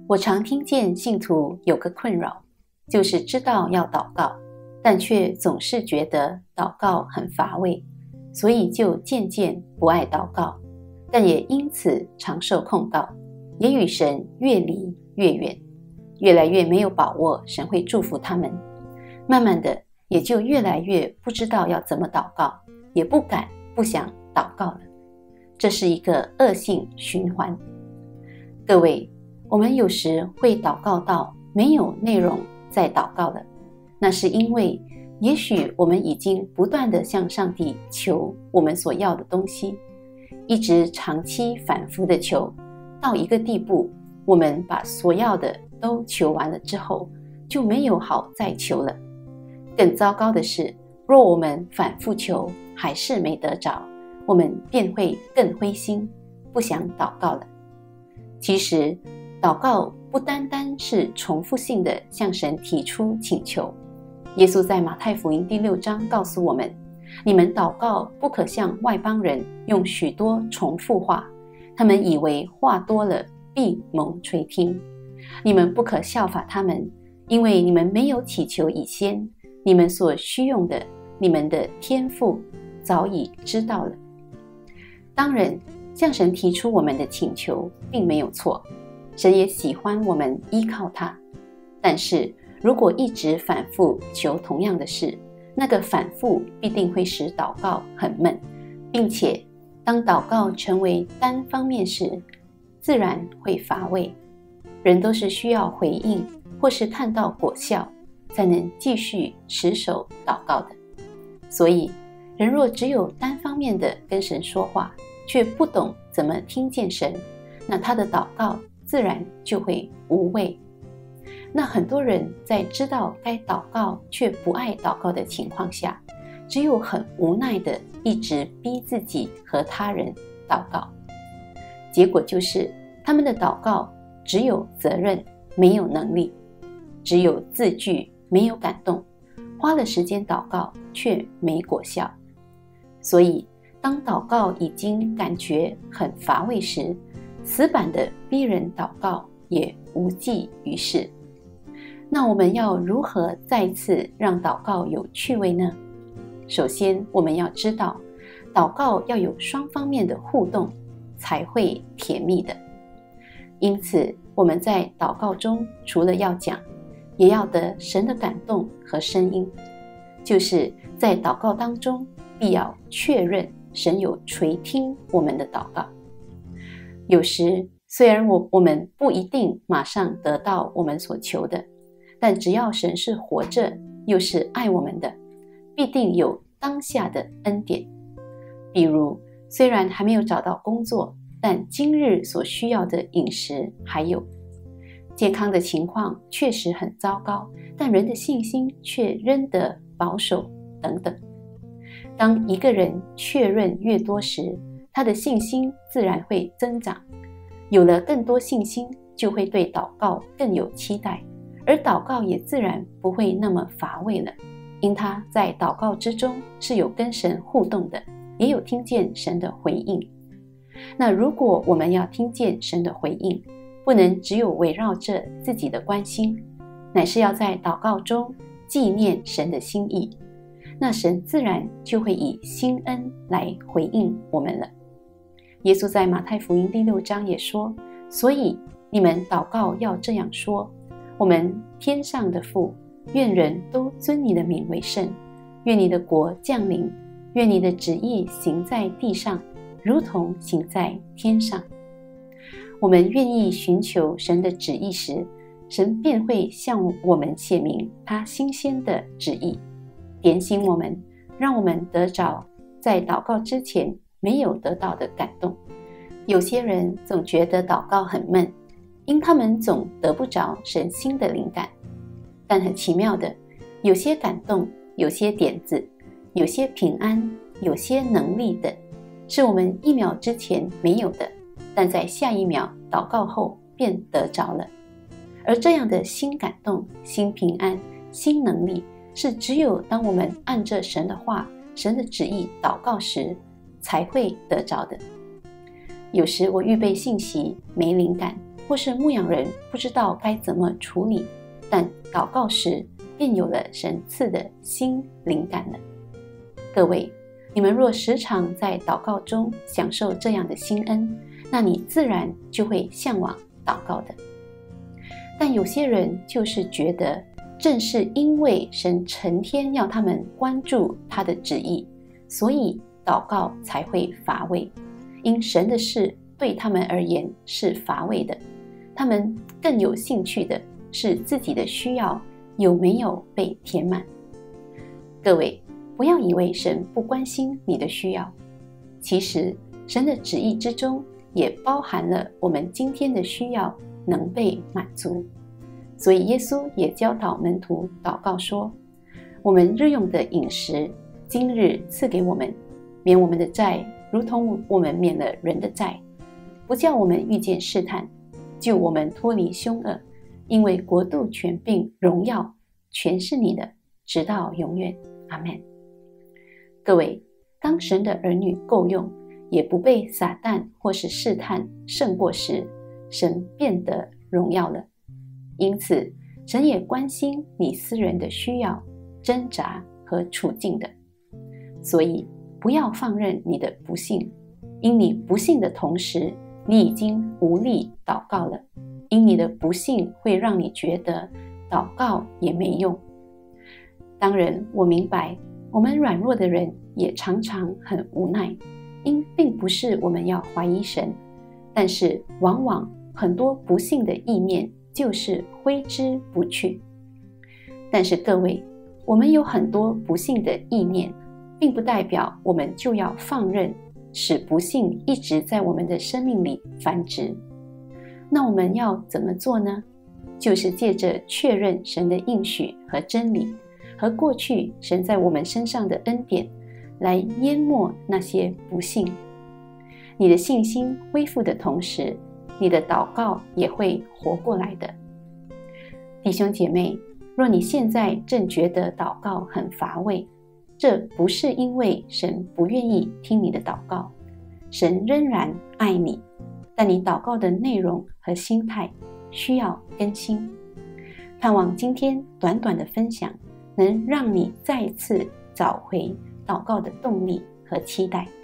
我常听见信徒有个困扰，就是知道要祷告，但却总是觉得祷告很乏味，所以就渐渐不爱祷告，但也因此常受控告，也与神越离越远，越来越没有把握神会祝福他们，慢慢的也就越来越不知道要怎么祷告，也不敢不想祷告了。这是一个恶性循环。各位，我们有时会祷告到没有内容再祷告了，那是因为也许我们已经不断地向上帝求我们所要的东西，一直长期反复的求，到一个地步，我们把所要的都求完了之后，就没有好再求了。更糟糕的是，若我们反复求还是没得着，我们便会更灰心，不想祷告了。其实祷告不单单是重复性的向神提出请求。耶稣在马太福音第6章告诉我们，你们祷告不可像外邦人用许多重复话，他们以为话多了必蒙垂听。你们不可效法他们，因为你们没有祈求以先，你们所需用的，你们的天父早已知道了。当然，向神提出我们的请求并没有错，神也喜欢我们依靠他。但是如果一直反复求同样的事，那个反复必定会使祷告很闷，并且当祷告成为单方面时，自然会乏味。人都是需要回应或是看到果效，才能继续持守祷告的。所以人若只有单方面的跟神说话，却不懂怎么听见神，那他的祷告自然就会无味。那很多人在知道该祷告却不爱祷告的情况下，只有很无奈的一直逼自己和他人祷告，结果就是他们的祷告只有责任没有能力，只有字句没有感动，花了时间祷告却没果效。所以当祷告已经感觉很乏味时，死板的逼人祷告也无济于事。那我们要如何再次让祷告有趣味呢？首先我们要知道，祷告要有双方面的互动才会甜蜜的。因此我们在祷告中除了要讲，也要得神的感动和声音，就是在祷告当中必要确认神有垂听我们的祷告。有时虽然我们不一定马上得到我们所求的，但只要神是活着又是爱我们的，必定有当下的恩典。比如虽然还没有找到工作，但今日所需要的饮食还有，健康的情况确实很糟糕，但人的信心却仍得保守等等。当一个人确认越多时，他的信心自然会增长，有了更多信心，就会对祷告更有期待，而祷告也自然不会那么乏味了，因他在祷告之中是有跟神互动的，也有听见神的回应。那如果我们要听见神的回应，不能只有围绕着自己的关心，乃是要在祷告中纪念神的心意，那神自然就会以新恩来回应我们了。耶稣在马太福音第6章也说，所以你们祷告要这样说，我们天上的父，愿人都尊你的名为圣，愿你的国降临，愿你的旨意行在地上，如同行在天上。我们愿意寻求神的旨意时，神便会向我们写明他新鲜的旨意，点醒我们，让我们得着在祷告之前没有得到的感动。有些人总觉得祷告很闷，因他们总得不着神新的灵感。但很奇妙的，有些感动，有些点子，有些平安，有些能力等，是我们1秒之前没有的，但在下一秒祷告后便得着了。而这样的新感动、新平安、新能力，是只有当我们按着神的话、神的旨意祷告时才会得着的。有时我预备信息没灵感， 或是牧养人不知道该怎么处理，但祷告时便有了神赐的新灵感了。各位，你们若时常在祷告中享受这样的新恩，那你自然就会向往祷告的。但有些人就是觉得，正是因为神成天要他们关注他的旨意，所以祷告才会乏味，因神的事对他们而言是乏味的，他们更有兴趣的是自己的需要有没有被填满。各位，不要以为神不关心你的需要，其实神的旨意之中也包含了我们今天的需要能被满足。所以耶稣也教导门徒祷告说，我们日用的饮食今日赐给我们，免我们的债如同我们免了人的债，不叫我们遇见试探，救我们脱离凶恶，因为国度、权柄、荣耀全是你的，直到永远。阿们。各位，当神的儿女够用，也不被撒旦或是试探胜过时，神变得荣耀了。因此神也关心你私人的需要、挣扎和处境的。所以不要放任你的不幸，因你不幸的同时，你已经无力祷告了，因你的不幸会让你觉得祷告也没用。当然我明白，我们软弱的人也常常很无奈，因并不是我们要怀疑神，但是往往很多不幸的意念就是挥之不去。但是各位，我们有很多不幸的意念，并不代表我们就要放任，使不幸一直在我们的生命里繁殖。那我们要怎么做呢？就是借着确认神的应许和真理，和过去神在我们身上的恩典，来淹没那些不幸。你的信心恢复的同时，你的祷告也会活过来的。弟兄姐妹，若你现在正觉得祷告很乏味，这不是因为神不愿意听你的祷告，神仍然爱你，但你祷告的内容和心态需要更新。盼望今天短短的分享能让你再次找回祷告的动力和期待。